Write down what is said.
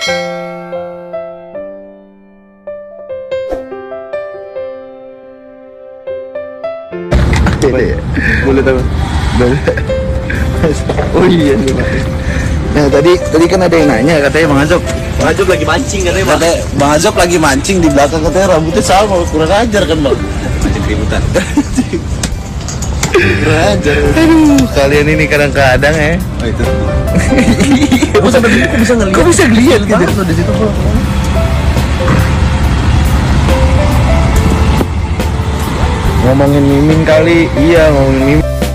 Boleh tahu? Boleh. Oh iya nih Pak. Nah tadi kan ada yang nanya katanya Bang Azok lagi mancing katanya Bang. Katanya Bang Azok lagi mancing di belakang, katanya rambutnya sama, kurang ajar kan Bang? Mancing keributan. Kurang ajar. Aduh, kalian ini kadang-kadang ya. Oh itu. Kok bisa ngeliat gitu? Di situ kok. Ngomongin Mimin kali, iya ngomongin Mimin.